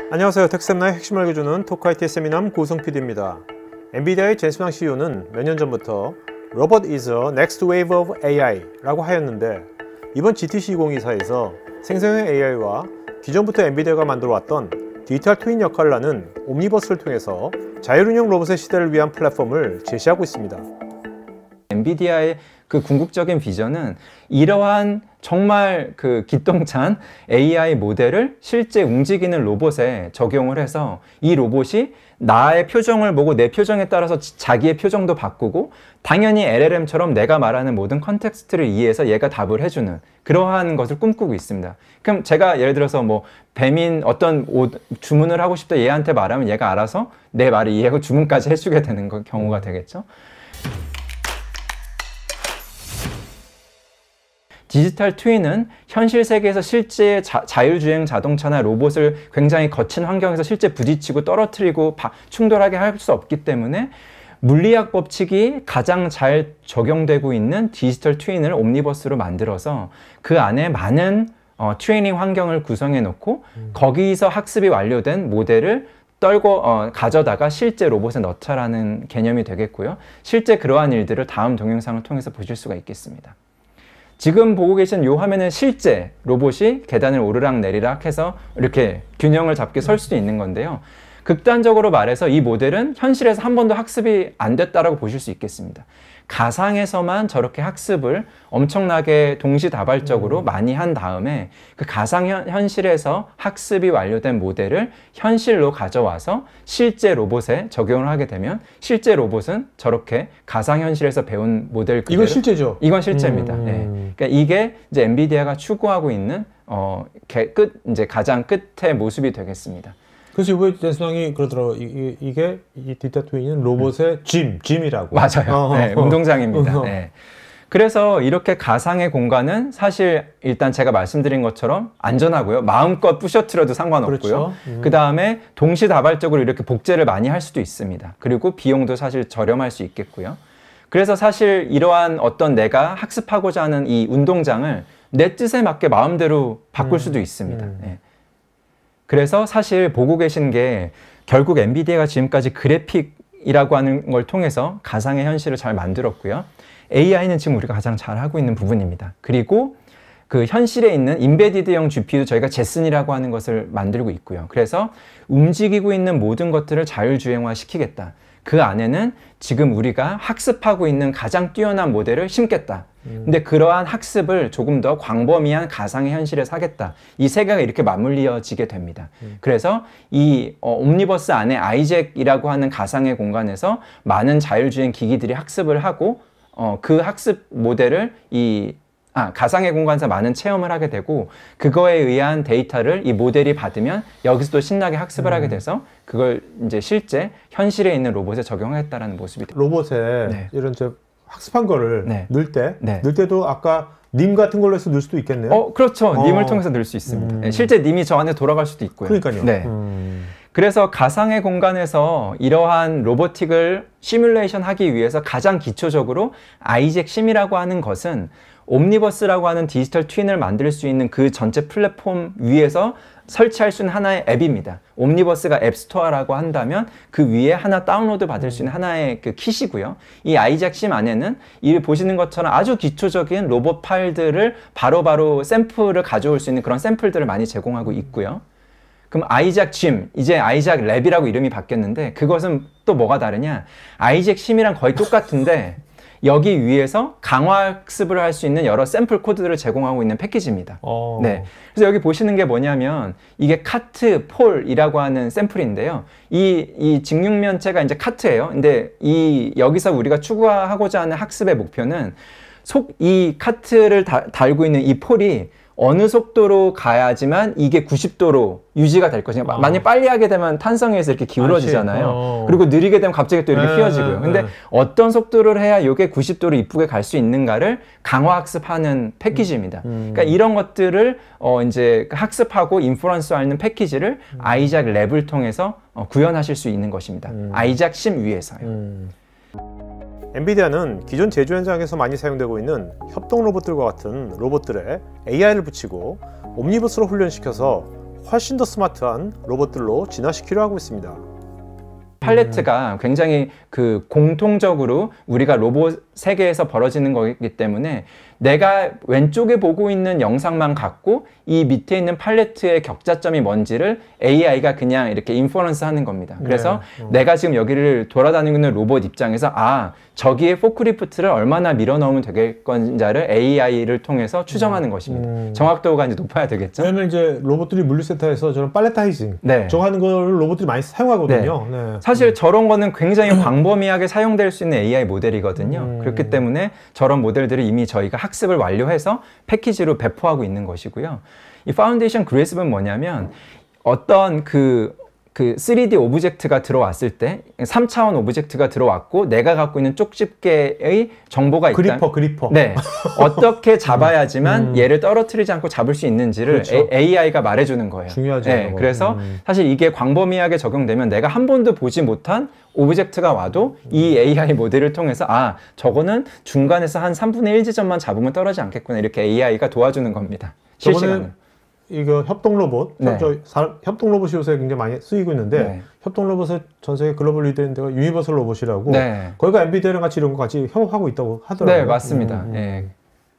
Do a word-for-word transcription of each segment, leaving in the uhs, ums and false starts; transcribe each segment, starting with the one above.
안녕하세요. 텍스엠나의 핵심을 알려주는 토크아이티 세미남 고승 피디입니다. 엔비디아의 젠슨 씨이오는 몇 년 전부터 Robot is the next wave of 에이아이 라고 하였는데, 이번 지티씨 이천이십사에서 생성형 에이아이와 기존부터 엔비디아가 만들어왔던 디지털 트윈 역할을 하는 옴니버스를 통해서 자율운영 로봇의 시대를 위한 플랫폼을 제시하고 있습니다. 엔비디아의 그 궁극적인 비전은 이러한 정말 그 기똥찬 에이아이 모델을 실제 움직이는 로봇에 적용을 해서 이 로봇이 나의 표정을 보고 내 표정에 따라서 자기의 표정도 바꾸고, 당연히 엘엘엠처럼 내가 말하는 모든 컨텍스트를 이해해서 얘가 답을 해주는 그러한 것을 꿈꾸고 있습니다. 그럼 제가 예를 들어서 뭐 배민 어떤 옷 주문을 하고 싶다 얘한테 말하면 얘가 알아서 내 말을 이해하고 주문까지 해주게 되는 경우가 되겠죠. 디지털 트윈은 현실 세계에서 실제 자, 자율주행 자동차나 로봇을 굉장히 거친 환경에서 실제 부딪히고 떨어뜨리고 바, 충돌하게 할 수 없기 때문에 물리학 법칙이 가장 잘 적용되고 있는 디지털 트윈을 옴니버스로 만들어서 그 안에 많은 어, 트레이닝 환경을 구성해 놓고 음. 거기서 학습이 완료된 모델을 떨고 어, 가져다가 실제 로봇에 넣자라는 개념이 되겠고요. 실제 그러한 일들을 다음 동영상을 통해서 보실 수가 있겠습니다. 지금 보고 계신 이 화면은 실제 로봇이 계단을 오르락 내리락 해서 이렇게 균형을 잡게 설 수도 있는 건데요. 극단적으로 말해서 이 모델은 현실에서 한 번도 학습이 안 됐다라고 보실 수 있겠습니다. 가상에서만 저렇게 학습을 엄청나게 동시다발적으로 음. 많이 한 다음에 그 가상현실에서 학습이 완료된 모델을 현실로 가져와서 실제 로봇에 적용을 하게 되면 실제 로봇은 저렇게 가상현실에서 배운 모델 그대로, 이건 실제죠? 이건 실제입니다. 음. 네. 그러니까 이게 이제 엔비디아가 추구하고 있는 어, 끝, 이제 가장 끝의 모습이 되겠습니다. 그래서 이번에 젠슨이 그러더라고요. 이, 이게 이 디지털 트윈은 로봇의 짐, 짐이라고. 맞아요. 네, 운동장입니다. 네. 그래서 이렇게 가상의 공간은 사실 일단 제가 말씀드린 것처럼 안전하고요. 마음껏 부셔뜨려도 상관없고요. 그렇죠. 음. 그 다음에 동시다발적으로 이렇게 복제를 많이 할 수도 있습니다. 그리고 비용도 사실 저렴할 수 있겠고요. 그래서 사실 이러한 어떤 내가 학습하고자 하는 이 운동장을 내 뜻에 맞게 마음대로 바꿀 음. 수도 있습니다. 음. 네. 그래서 사실 보고 계신 게 결국 엔비디아가 지금까지 그래픽이라고 하는 걸 통해서 가상의 현실을 잘 만들었고요. 에이아이는 지금 우리가 가장 잘 하고 있는 부분입니다. 그리고 그 현실에 있는 인베디드형 지피유 저희가 제슨이라고 하는 것을 만들고 있고요. 그래서 움직이고 있는 모든 것들을 자율주행화 시키겠다. 그 안에는 지금 우리가 학습하고 있는 가장 뛰어난 모델을 심겠다. 음. 근데 그러한 학습을 조금 더 광범위한 가상의 현실에서 하겠다. 이 세 개가 이렇게 맞물려지게 됩니다. 음. 그래서 이 어, 옴니버스 안에 아이젝이라고 하는 가상의 공간에서 많은 자율주행 기기들이 학습을 하고 어, 그 학습 모델을 이 아, 가상의 공간에서 많은 체험을 하게 되고, 그거에 의한 데이터를 이 모델이 받으면 여기서도 신나게 학습을 음. 하게 돼서 그걸 이제 실제 현실에 있는 로봇에 적용하겠다라는 모습이 됩니다. 로봇에 네. 이런 저 학습한 거를 네. 넣을 때, 네. 넣을 때도 아까 님 같은 걸로 해서 넣을 수도 있겠네요. 어, 그렇죠. 어. 님을 통해서 넣을 수 있습니다. 음. 네, 실제 님이 저 안에 돌아갈 수도 있고요. 그러니까요. 네. 음. 그래서 가상의 공간에서 이러한 로보틱을 시뮬레이션 하기 위해서 가장 기초적으로 아이젝 심이라고 하는 것은 옴니버스라고 하는 디지털 트윈을 만들 수 있는 그 전체 플랫폼 위에서 설치할 수 있는 하나의 앱입니다. 옴니버스가 앱스토어라고 한다면 그 위에 하나 다운로드 받을 수 있는 하나의 그 킷이고요. 이 아이젝 심 안에는 이 보시는 것처럼 아주 기초적인 로봇 파일들을 바로바로 샘플을 가져올 수 있는 그런 샘플들을 많이 제공하고 있고요. 그럼 아이젝 심, 이제 아이젝 랩이라고 이름이 바뀌었는데 그것은 또 뭐가 다르냐? 아이젝 심이랑 거의 똑같은데 여기 위에서 강화학습을 할 수 있는 여러 샘플 코드들을 제공하고 있는 패키지입니다. 오. 네. 그래서 여기 보시는 게 뭐냐면 이게 카트, 폴이라고 하는 샘플인데요. 이, 이 직육면체가 이제 카트예요. 근데 이 여기서 우리가 추구하고자 하는 학습의 목표는 속, 이 카트를 다, 달고 있는 이 폴이 어느 속도로 가야지만 이게 구십 도로 유지가 될 것이냐. 아. 만약 빨리 하게 되면 탄성에 의해서 이렇게 기울어지잖아요. 어. 그리고 느리게 되면 갑자기 또 이렇게 네, 휘어지고요. 근데 네. 어떤 속도를 해야 이게 구십 도로 이쁘게 갈 수 있는가를 강화학습하는 패키지입니다. 음. 그러니까 이런 것들을 어 이제 학습하고 인퍼런스하는 패키지를 음. 아이젝 랩을 통해서 어 구현하실 수 있는 것입니다. 음. 아이젝 심 위에서요. 음. 엔비디아는 기존 제조 현장에서 많이 사용되고 있는 협동 로봇들과 같은 로봇들에 에이아이를 붙이고 옴니버스로 훈련시켜서 훨씬 더 스마트한 로봇들로 진화시키려 하고 있습니다. 팔레트가 굉장히 그 공통적으로 우리가 로봇 세계에서 벌어지는 거기 때문에 내가 왼쪽에 보고 있는 영상만 갖고 이 밑에 있는 팔레트의 격자점이 뭔지를 에이아이가 그냥 이렇게 인퍼런스 하는 겁니다. 그래서 네. 어. 내가 지금 여기를 돌아다니고 있는 로봇 입장에서 아 저기에 포크리프트를 얼마나 밀어 넣으면 되겠건지를 에이아이를 통해서 추정하는 것입니다. 음. 정확도가 이제 높아야 되겠죠. 왜냐면 이제 로봇들이 물류센터에서 저런 팔레타이징 네. 저거 하는 걸 로봇들이 많이 사용하거든요. 네. 네. 사실 저런 거는 굉장히 광범위하게 사용될 수 있는 에이아이 모델이거든요. 음. 그렇기 때문에 저런 모델들을 이미 저희가 학습을 완료해서 패키지로 배포하고 있는 것이고요. 이 파운데이션 그래스프는 뭐냐면 어떤 그, 그 쓰리디 오브젝트가 들어왔을 때 삼 차원 오브젝트가 들어왔고 내가 갖고 있는 쪽집게의 정보가 있다. 그리퍼, 그리퍼. 네. 어떻게 잡아야지만 음. 얘를 떨어뜨리지 않고 잡을 수 있는지를 그렇죠. 에이아이가 말해주는 거예요. 중요하죠. 네. 그거. 그래서 음. 사실 이게 광범위하게 적용되면 내가 한 번도 보지 못한 오브젝트가 와도 이 에이아이 모델을 통해서 아 저거는 중간에서 한 삼분의 일 지점만 잡으면 떨어지지 않겠구나 이렇게 에이아이가 도와주는 겁니다. 실시간으로. 이거 협동 로봇, 네. 저, 사, 협동 로봇이 요새 굉장히 많이 쓰이고 있는데 네. 협동 로봇의 전 세계 글로벌 리더인 데가 유니버설 로봇이라고 네. 거기가 엔비디아랑 같이 이런 거 같이 협업하고 있다고 하더라고요. 네, 맞습니다. 음, 음. 예.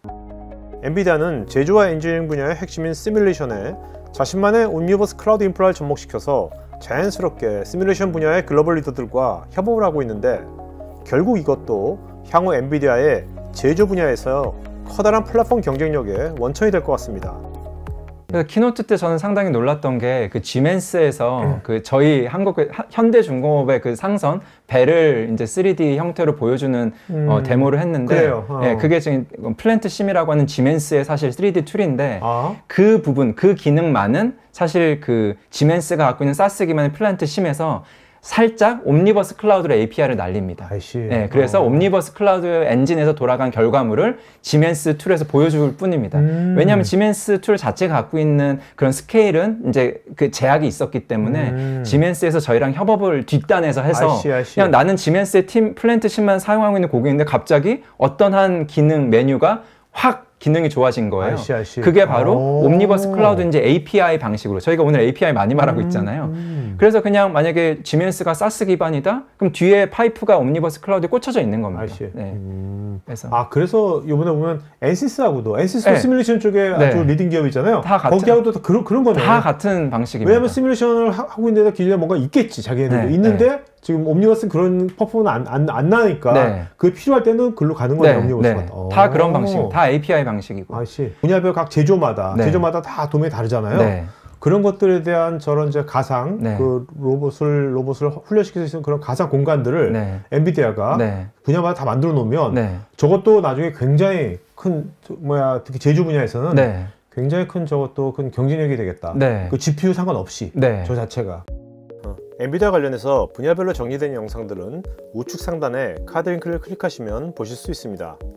엔비디아는 제조와 엔지니어링 분야의 핵심인 시뮬레이션에 자신만의 옴니버스 클라우드 인프라를 접목시켜서 자연스럽게 시뮬레이션 분야의 글로벌 리더들과 협업을 하고 있는데 결국 이것도 향후 엔비디아의 제조 분야에서 커다란 플랫폼 경쟁력의 원천이 될 것 같습니다. 그래서 키노트 때 저는 상당히 놀랐던 게 그 지멘스에서 음. 그 저희 한국 현대중공업의 그 상선 배를 이제 쓰리디 형태로 보여주는 음. 어, 데모를 했는데 그래요. 어. 예, 그게 지금 플랜트 심이라고 하는 지멘스의 사실 쓰리디 툴인데 아. 그 부분 그 기능만은 사실 그 지멘스가 갖고 있는 사스 기반의 플랜트 심에서 살짝 옴니버스 클라우드로 에이피아이를 날립니다. 아이씨. 네, 그래서 어. 옴니버스 클라우드 엔진에서 돌아간 결과물을 지멘스 툴에서 보여줄 뿐입니다. 음. 왜냐하면 지멘스 툴 자체가 갖고 있는 그런 스케일은 이제 그 제약이 있었기 때문에 음. 지멘스에서 저희랑 협업을 뒷단에서 해서 아이씨, 아이씨. 그냥 나는 지멘스의 팀 플랜트 심만 사용하고 있는 고객인데 갑자기 어떤 한 기능 메뉴가 확 기능이 좋아진 거예요. 아이씨, 아이씨. 그게 바로 오. 옴니버스 클라우드 이제 에이피아이 방식으로 저희가 오늘 에이피아이 많이 말하고 있잖아요. 음. 그래서 그냥 만약에 지멘스가 사스 기반이다, 그럼 뒤에 파이프가 옴니버스 클라우드에 꽂혀져 있는 겁니다. 아이씨. 네. 음. 그래서 아 그래서 이번에 보면 엔시스하고도 엔시스도 네. 시뮬레이션 쪽에 네. 아주 리딩 기업 있잖아요. 다 같은- 거기하고도 다 그런 그런 거네요. 다 같은 방식입니다. 왜냐면 시뮬레이션을 하- 하고 있는 데다 기존에 뭔가 있겠지 자기네들도 네, 있는데 지금 옴니버스는 그런 퍼포먼스 안, 안, 안 나니까 네. 그게 필요할 때는 글로 가는 거네. 네, 옴니버스가. 네. 다 그런 방식, 다 에이피아이 방식이고. 아씨 분야별 각 제조마다 네. 제조마다 다 도메인이 다르잖아요. 네. 그런 것들에 대한 저런 이제 가상 네. 그 로봇을 로봇을 훈련시킬 수 있는 그런 가상 공간들을 네. 엔비디아가 네. 분야마다 다 만들어 놓으면 네. 저것도 나중에 굉장히 큰 저- 뭐야 특히 제조 분야에서는 네. 굉장히 큰 저것도 큰 경쟁력이 되겠다. 네. 그 지피유 상관없이 네. 저 자체가. 엔비디아 관련해서 분야별로 정리된 영상들은 우측 상단에 카드 링크를 클릭하시면 보실 수 있습니다.